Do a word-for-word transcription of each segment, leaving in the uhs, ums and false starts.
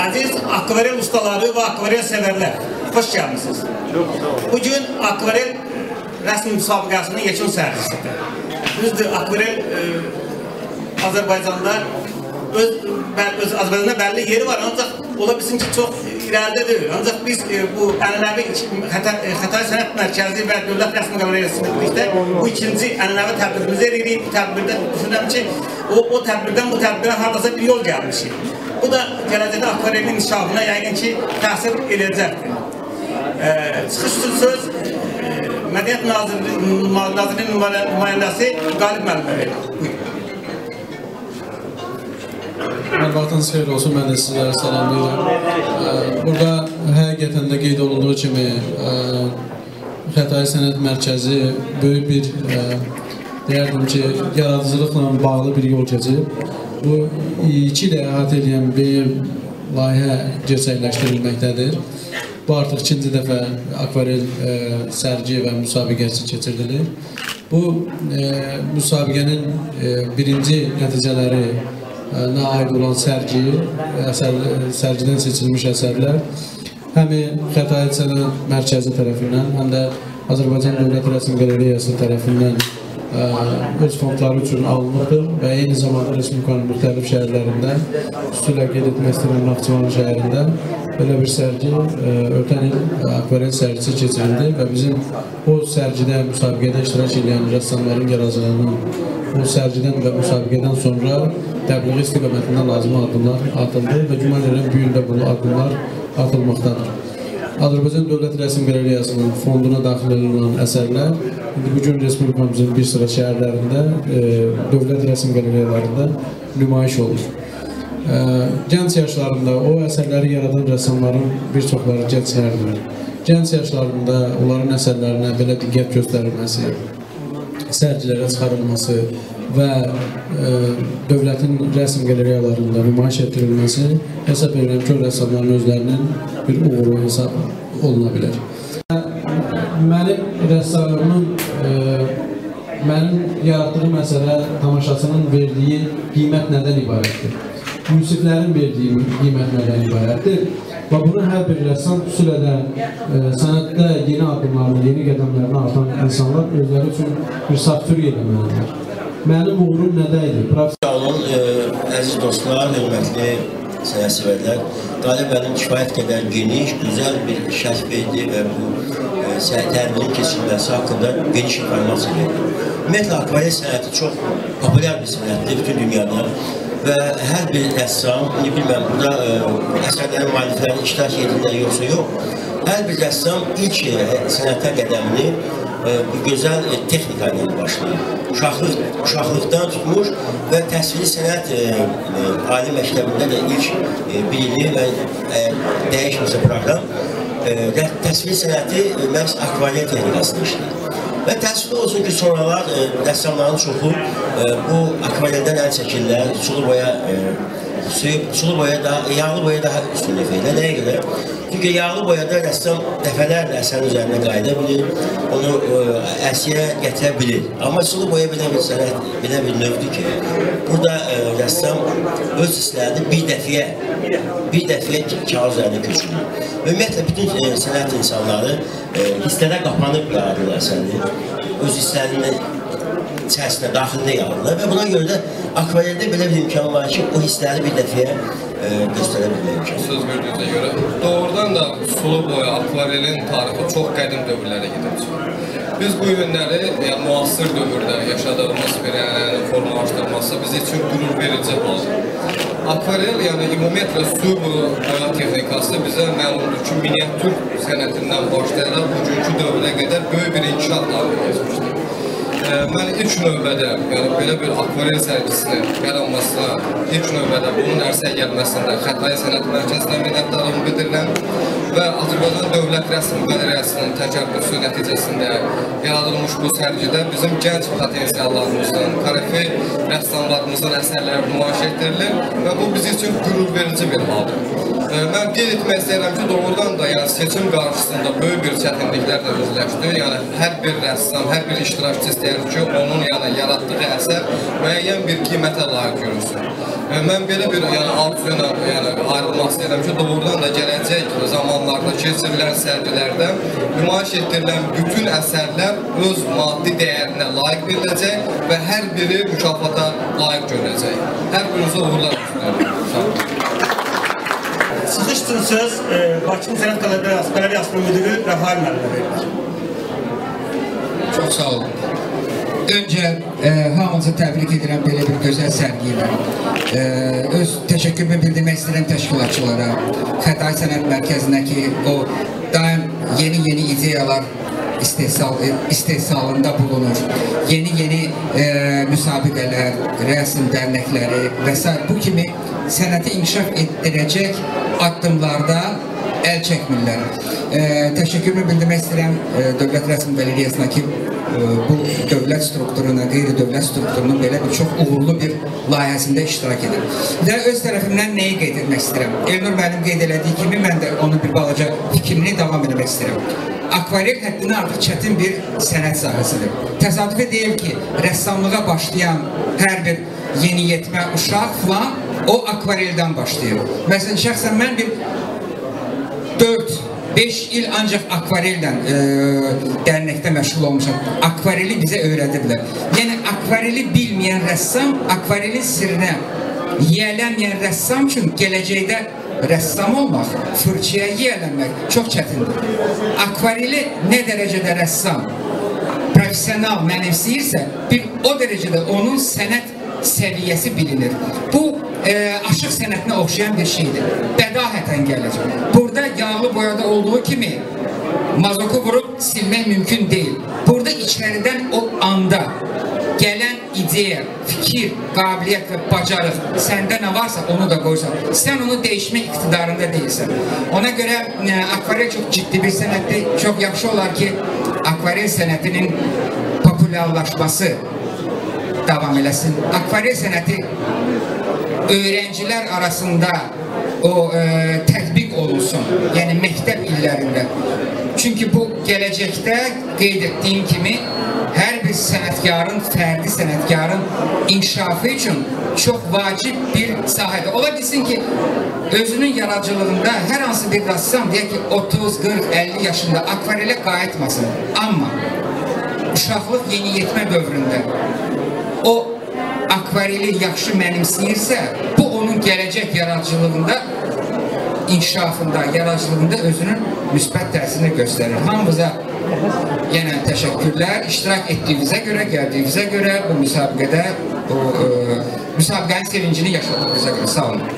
Aziz akvarel ustaları və akvarel severlər, xoş gəlmişsiniz. Bugün akvarel rəsmi müsabiqəsinin yekun sərgisidir. Düzdür, akvarel e, Azərbaycanda öz, öz Azərbaycanda bəlli yeri var, ancaq ola bilsin ki, çox irəlidir. Ancaq biz e, bu ənənəvi Xətai Sənət Mərkəzi və Dövlət Rəsmi Qaleriyasında birlikdə bu ikinci ənənəvi tədbirimizi edirik. Bu tədbirdə düşünürəm ki, o, o tədbirdən bu tədbirə hardasa bir yol gəlmişik. Bu da gələcəkdə akvarelin inkişafına yəqin ki, təsir edəcəkdir. E, çıxış üçün söz e, Mədəniyyət Nazirliyinin nümayəndəsi Qalib müəllimə verir. Buyurun. Vaxtınız xeyir olsun, mən də sizlərə salamlayıram. Burada həqiqətən də qeyd olunduğu kimi Xətai Sənət Mərkəzi böyük bir, deyərdim ki, yaradıcılıqla bağlı bir yol keçib. Bu iki ilə əhatə edən bir layihə gerçəkləşdirilməkdədir. Bu artıq ikinci dəfə akvarel sərgi və müsabiqəsi keçirilir. Bu müsabiqənin birinci nəticələri nə aid olan sərgi, əsər, sərgidən seçilmiş əsərlər həm Xətai Sənət Mərkəzi tərəfindən, həm də Azərbaycan Dövlət Rəsmi Qaleriyası tərəfindən öz fondları üçün alınmışdır və eyni zamanda Respublikanın müxtəlif şəhərlərində, xüsusilə qeyd etmək istəyirəm Naxçıvan şəhərində belə bir sərgi, ötən il akvarel sərgisi keçirildi və bizim o sərgidə, müsabiqədə iştirak edən rəssamların yaradıcılığının o sərgidən və müsabiqədən sonra təbliğ istiqamətindən lazım addımlar atıldı və güman edirəm bu ildə bu addımlar atılmaqdadır. Azərbaycan Dövlət Rəsmi Qaleriyasının fonduna daxil edilən əsərlər bugün Respublikamızın bir sıra şəhərlərində, dövlət rəsmi qaleriyalarında nümayiş olur. Gənc yaşlarında o əsərləri yaradan rəssamların bir çoxları gənclərdir. Gənc yaşlarında onların əsərlərinə belə diqqət göstərilməsi, sərgilərə çıxarılması və e, dövlətin rəsm qaleriyalarında nümayiş etdirilməsi hesab edirəm ki, o rəssamların özlərinin bir uğuru hesab oluna bilər. Mənim rəssamımın, e, mənim yaratdığım əsərə tamaşaçının verdiyi qiymət nədən ibarətdir? Müsiflərin verdiyi qiymət nədən ibarətdir? Və bunu hər bir rəssam, xüsusilə də e, sənətdə yeni addımlarını, yeni qədəmlərini atan insanlar özləri üçün bir saftürk eləməlidir. Mənim uğurum nədəydi? Sağ olun, e, əziz dostlar, hörmətli sənətsevərlər. Qalib mənim kifayət qədər geniş, gözəl bir şərh verdi və bu e, tərbiyənin keçirilməsi haqqında geniş informasiya verdi. Ümumiyyətlə, akvarel sənəti çox populyar bir sənətdir bütün dünyada. Və hər bir rəssam, bilməm, burada e, əsərlərin müəlliflərin iştirak edirlər yoxsa yox, hər bir rəssam ilk e, sənətə qədəmini e, bu gözəl e, texnika ilə başlayır. Uşaqlıq, uşaqlıqdan tutmuş və təsviri sənət e, e, ali məktəbində də ilk e, birini və e, dəyişməsə proqram e, təsviri sənəti e, məhz akvarel texnikasını işləyir. Və təəssüf olsun ki, sonralar e, rəssamların çoxu e, bu akvareldən əl çəkirlər, sulu boya, e, sulu boya daha, yağlı boya daha üstün efektlə. Nəyə görə? Çünki yağlı boyada rəssam dəfələrlə əsərin üzərində qayıda bilir, onu e, əsiyə gətirə bilir. Amma sulu boya belə bir sənət, belə bir növdür ki, burada e, rəssam öz hisslərini bir dəfiyə, bir dəfiyə kağız üzərində köçürür. Ümumiyyətlə, bütün e, sənət insanları e, hisslərə qapanıb yaradırlar əsərini, öz hisslərinin içərisində, daxilində yaradırlar və buna görə də akvareldə belə bir imkan var ki, o hissləri bir dəfiyə e, göstərə bilmək imkanı. Söz verdiyinizə görə, doğrudan da sulu boya, akvarelin tarixi çox qədim dövrlərə gedib. Biz bu günləri, yəni müasir dövrdə yaşadığımız bir ənənənin formalaşdırılması bizi üçün qürur verici haldır. Akvarel, yəni ümumiyyətlə su boya texnikası bizə məlumdur ki, miniatür sənətindən başlayaraq bugünkü dövrə qədər böyük bir inkişaf tarihi geçmişdir. Mən ilk növbədə, yəni belə bir akvarel sərgisinin yaranmasına, ilk növbədə bunun ərsəyə gəlməsində Xətai Sənət Mərkəzinə minnətdarlığımı bildirirəm və Azərbaycan Dövlət Rəsmi Qaleriyasının təkəbbüsü nəticəsində yaradılmış bu sərgidə bizim gənc potensiallarımızın, koreografi rəssamlarımızın əsərləri nümayiş etdirilir və bu bizim üçün qürur verici bir haldır. Mən qeyd etmək istəyirəm ki, doğrudan da yəni, seçim qarşısında böyük bir çətinliklərlə özləşdi. Yəni, hər bir rəssam, hər bir iştirakçı istəyir ki, onun yəni yaratdığı əsər müəyyən bir qiymətə layiq görünsün. Mən belə bir yəni arzuyla yəni ayrılmaq istəyirəm ki, doğrudan da gələcək zamanlarda keçirilən sərgilərdə nümayiş etdirilən bütün əsərlər öz maddi dəyərinə layiq veriləcək və hər biri mükafata layiq görüləcək. Hər birinizə uğurlar istəyirəm. Çıxış üçün söz Bakı Sənət Qaleriyasının müdürü Rəfail müəllimə verilir. Çox sağ olun. Öncə e, hamınızı təbrik edirəm belə bir gözəl sərgi ilə. E, öz təşəkkürümü bildirmək istəyirəm təşkilatçılara, Xətai Sənət Mərkəzindəki o daim yeni-yeni ideyalar istehsal, istehsalında bulunur. Yeni-yeni e, müsabiqələr, rəsm dərnəkləri və s. bu kimi sənəti inkişaf etdirəcək addımlarda əl çəkmirlər. E, təşəkkürümü bildirmək istəyirəm e, Dövlət Rəsm Qaleriyasındakı bu dövlət strukturuna, qeyri-dövlət strukturunun belə bir çox uğurlu bir layihəsində iştirak edir. Və öz tərəfimdən nəyi qeyd etmək istəyirəm? Elnur müəllim qeyd elədiyi kimi, mən də onun bir balaca fikrini davam etmək istəyirəm. Akvarel həddindən artıq çətin bir sənət sahəsidir. Təsadüfi deyil ki, rəssamlığa başlayan hər bir yeniyetmə uşaq falan o akvareldən başlayır. Məsələn, şəxsən mən bir dörd beş il ancaq akvarellə e, dərnəkdə məşğul olmuşam. Akvareli bizə öyrədiblər. Yəni, akvareli bilməyən rəssam, akvarelin sirrinə yiyələnməyən rəssam üçün gələcəkdə rəssam olmaq, fırçaya yiyələnmək çox çətindir. Akvareli nə dərəcədə rəssam profesional mənimsəyirsə, bir o dərəcədə onun sənət səviyyəsi bilinir. Bu, e, aşıq sənətinə oxşayan bir şeydir. Bədahətən gəlir. Burada yağlı boyada olduğu kimi mazoku vurub silmək mümkün deyil. Burada içəridən o anda gələn ideya, fikir, qabiliyyət və bacarıq, səndə nə varsa onu da qoysan. Sən onu dəyişmək iqtidarında deyilsən. Ona görə e, akvarel çox ciddi bir sənətdir. Çox yaxşı olar ki, akvarel sənətinin populyarlaşması davam eləsin. Akvarel sənəti öğrenciler arasında o e, tətbiq olunsun, yəni məktəb illərində. Çünki bu gələcəkdə qeyd etdiyim kimi hər bir sənətkarın, fərdi sənətkarın inkişafı üçün çox vacib bir sahədir. Ola bilsin ki, özünün yaradıcılığında hər hansı bir rəssam deyək ki, otuz, qırx, əlli yaşında akvarelə qayıtmasın. Amma uşaqlıq yeniyetmə dövründə o akvareli yaxşı mənimsəyirsə, bu onun gələcək yaradıcılığında, inkişafında, yaradıcılığında özünün müsbət təsirini göstərir. Hamımıza yenə təşəkkürlər, iştirak etdiyimizə görə, gəldiyimizə görə, bu müsabiqədə, bu e, müsabiqənin sevincini yaşadığımıza görə. Sağ olun.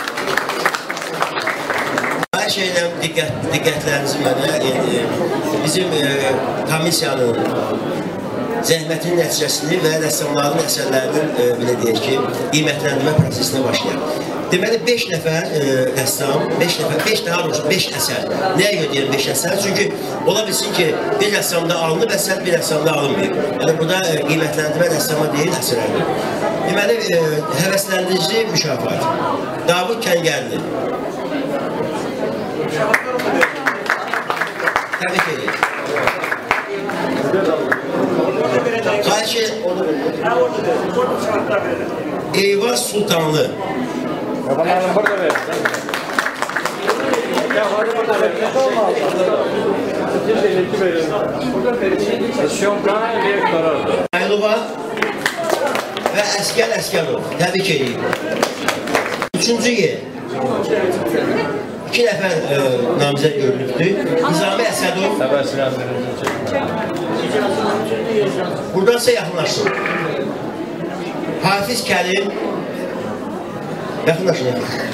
Hər şeylə diqqət, diqqətlərinizi mənə e, bizim e, komissiyanın zəhmətin nəticəsini və rəssamların əsərlərinin e, belə deyək ki, qiymətləndirmə prosesinə başlayaq. Deməli, beş nəfər e, rəssam, beş nəfər, beş daha doğrusu beş əsər. Nəyə görə deyirəm beş əsər? Çünki ola bilsin ki, bir rəssamda alınıb əsər, bir rəssamda alınmayıb. Yəni, burada e, qiymətləndirmə rəssama deyil, əsərlərdir. Deməli, e, həvəsləndirici mükafat. Davud Kəngərli. Təbrik edir. Xahiş Eyvaz Sultanlı. Aylova və Əskər Əskərov. Təbrik edir. Üçüncü yer. İki nəfər e, namizəd görülübdür. Nizami Əsədov. Buradansa yaxınlaşsın. Hafiz Kərim. Yaxınlaşın, yaxınlaşın.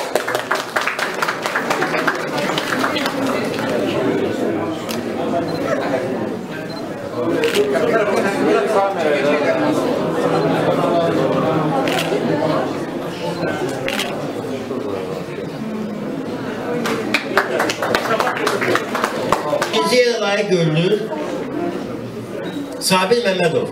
İkinci yerə layiq görülür Sabir Məmmədov.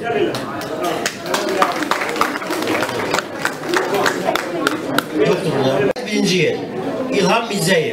Yoktur burada. Birinci yer İlham Mirzəyev.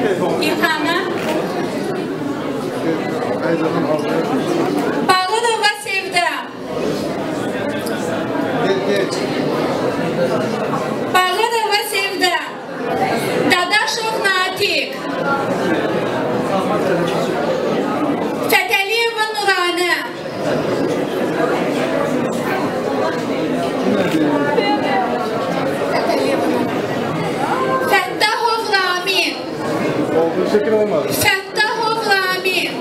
İlhamə. Bağırova Sevda. Bağırova Sevda. Dadaşov Natiq. Fətəliyeva Nuranə. Fəttahov Ramin. Fəttahov Ramin.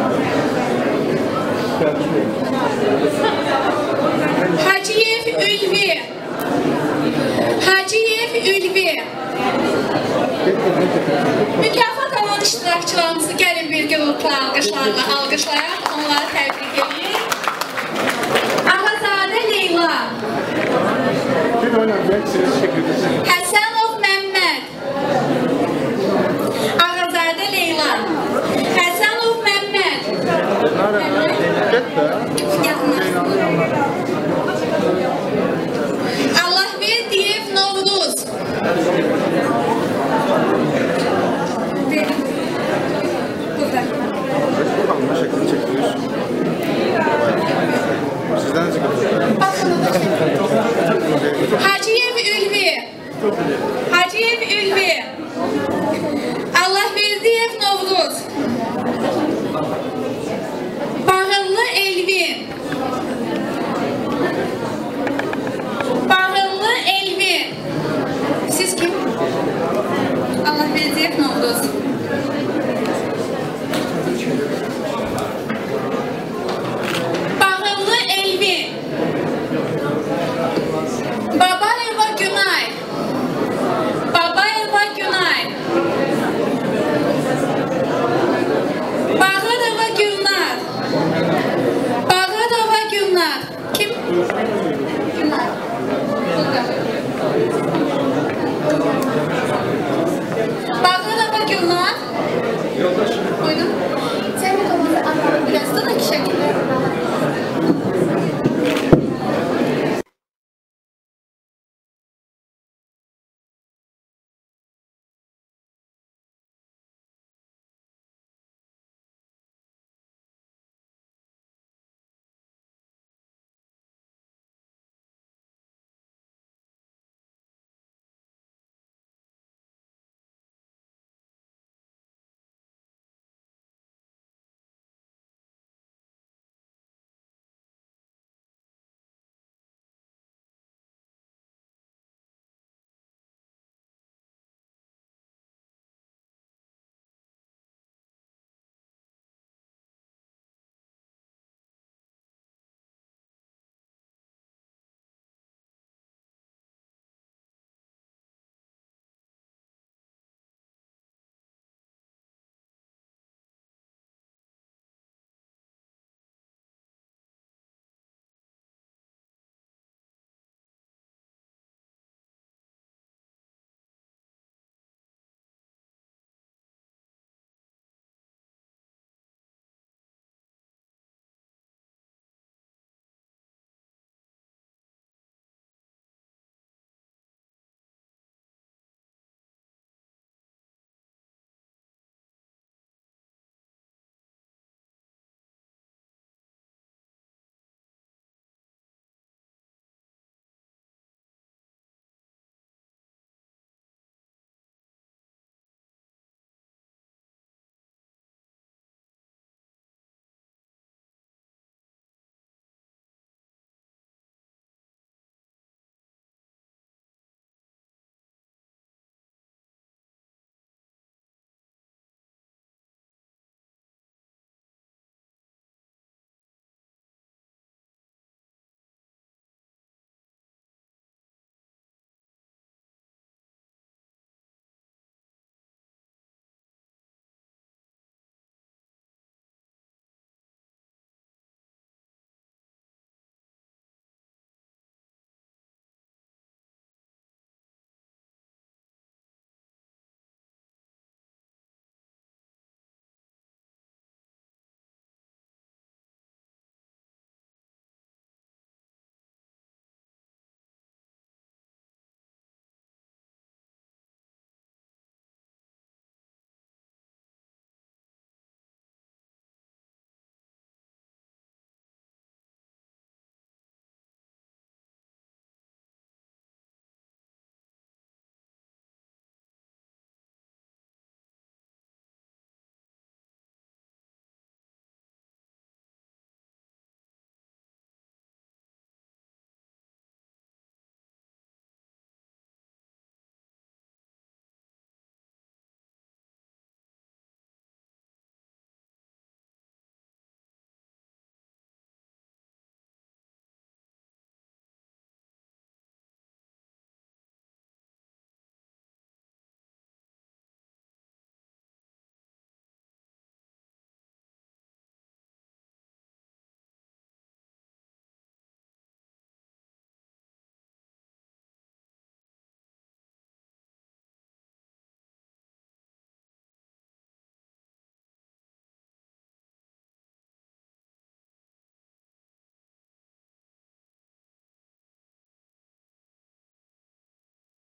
Hacıyev Ülvi. Hacıyev Ülvi. Mükafat alan iştirakçılarımızı gəlin bir grupla alqışlarla alqışlayaq, onları təbrik edin. Ağazadə Leyla. Həsən